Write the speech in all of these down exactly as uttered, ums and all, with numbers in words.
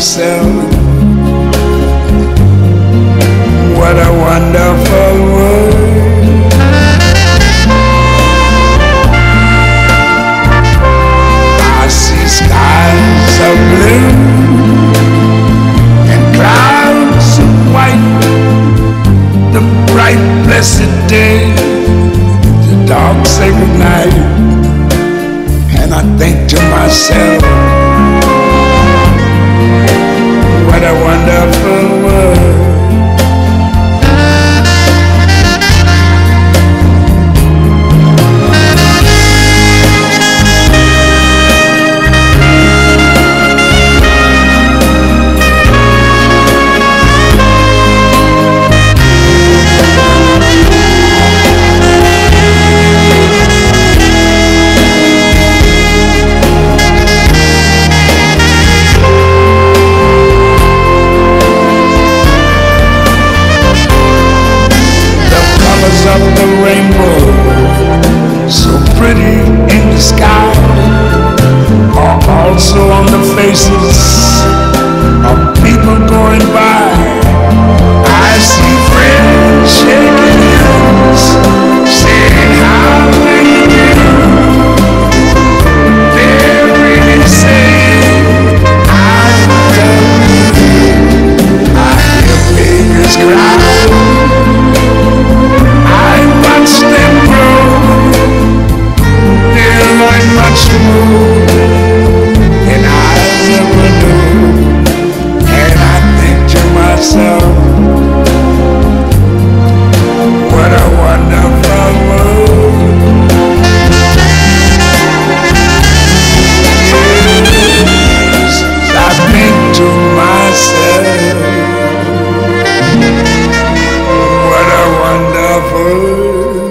myself, what a wonderful world. I see skies of blue and clouds of white, the bright blessed day, the dark sacred night, and I think to myself, what a wonderful world. Of the rainbow, so pretty in the sky, are also on the faces of people going by. I see friends shaking hands, saying how they do. They're really saying I love you. I hear babies cry, watch them grow, they'll learn much more than I ever knew. And I think to myself, what a wonderful world. Yes, I think to myself, what a wonderful.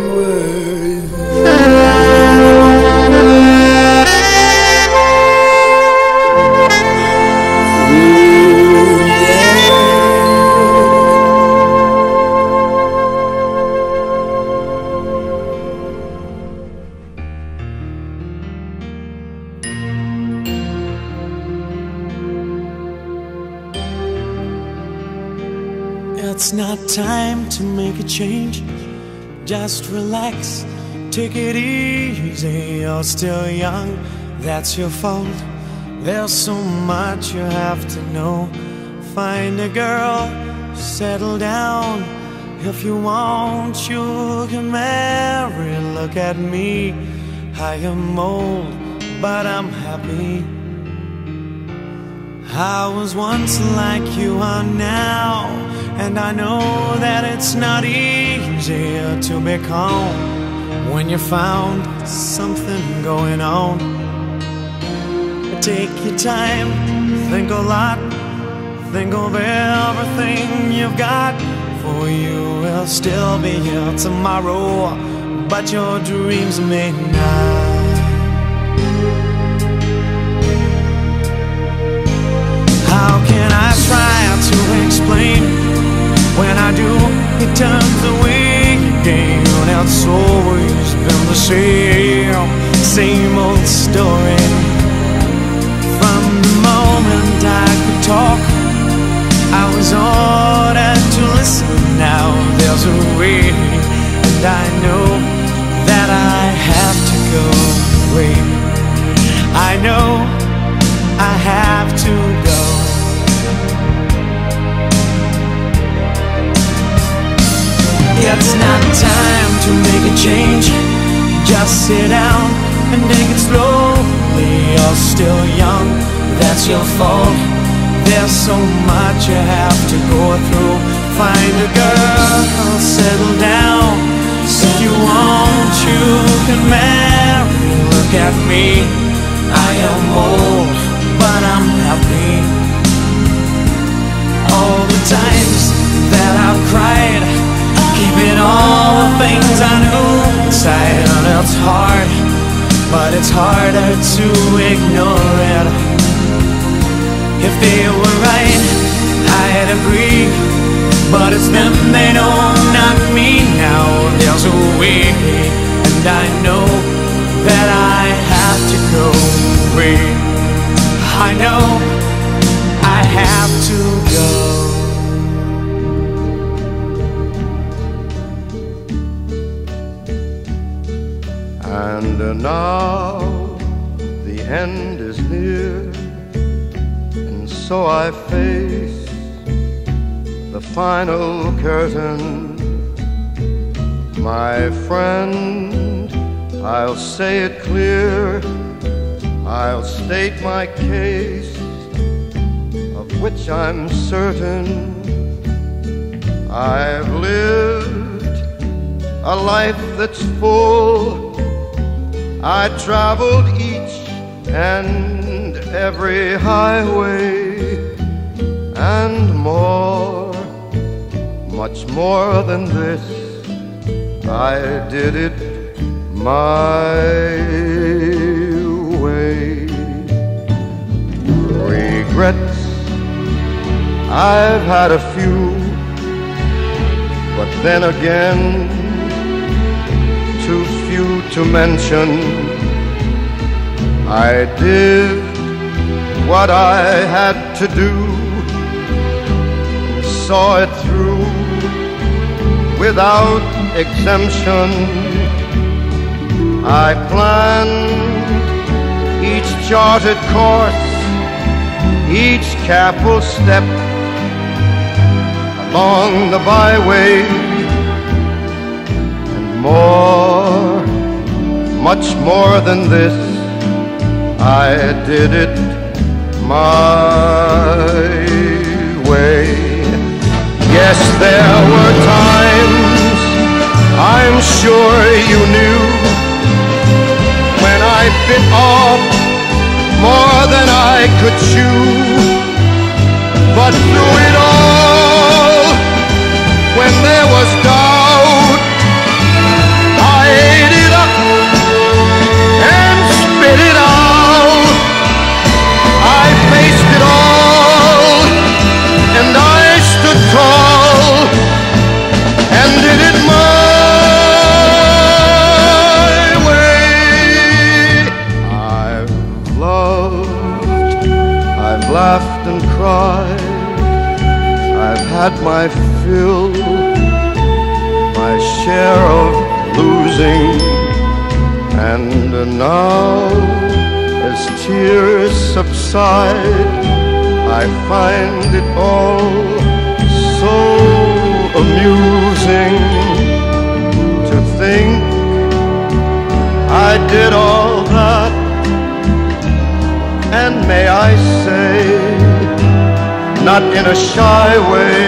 It's not time to make a change. Just relax, take it easy. You're still young, that's your fault. There's so much you have to know. Find a girl, settle down. If you want, you can marry. Look at me, I am old, but I'm happy. I was once like you are now, and I know that it's not easy to be calm when you found something going on. Take your time, think a lot, think of everything you've got. For you will still be here tomorrow, but your dreams may not. How can I try to explain? When I do, it turns away again. It's always been the same, same old story. From the moment I could talk, I was ordered to listen. Now there's a way, and I know that I have to go away. I know I have to go. It's not time to make a change. Just sit down and take it slowly. You're still young, that's your fault. There's so much you have to go through. Find a girl, settle down. If you want, you can marry. Look at me, I am old, but I'm happy. All the times that I've cried, keeping all the things I knew inside. And it's hard, but it's harder to ignore it. If they were right, I'd agree, but it's them they know, not me. Now there's a way, and I know that I have to go away. I know I have end is near, and so I face the final curtain. My friend, I'll say it clear, I'll state my case, of which I'm certain. I've lived a life that's full. I traveled each and every highway, and more, much more than this, I did it my way. Regrets, I've had a few, but then again, too few to mention. I did what I had to do, saw it through without exemption. I planned each charted course, each careful step along the byway, and more, much more than this, I did it my way. Yes, there were times, I'm sure you knew, when I bit off more than I could chew. But through it all, when there was doubt, I ate it up and spit it out. I faced it all, and I stood tall and did it my way. I've loved, I've laughed and cried, I've had my fill, my share of losing, and now as tears subside, I find it all so amusing to think I did all that, and may I say, not in a shy way,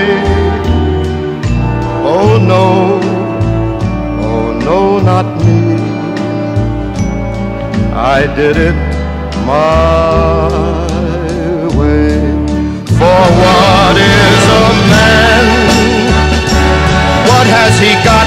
oh no, oh no, not me. I did it my way. For what is a man? What has he got,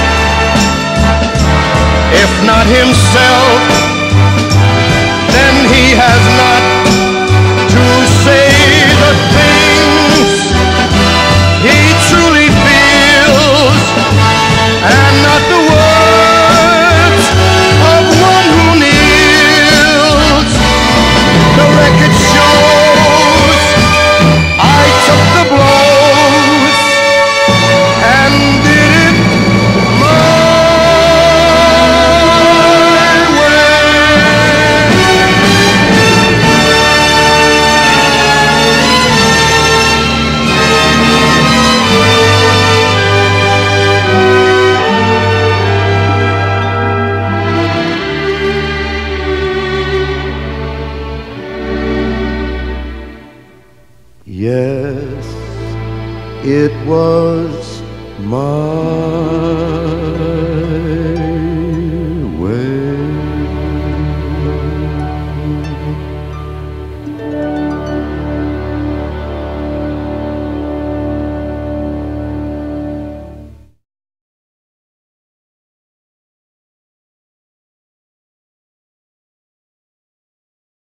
if not himself? Then he has not to say the things he truly feels, and not the words of one who kneels. The record shows I took the blows and did it my Yes, it was my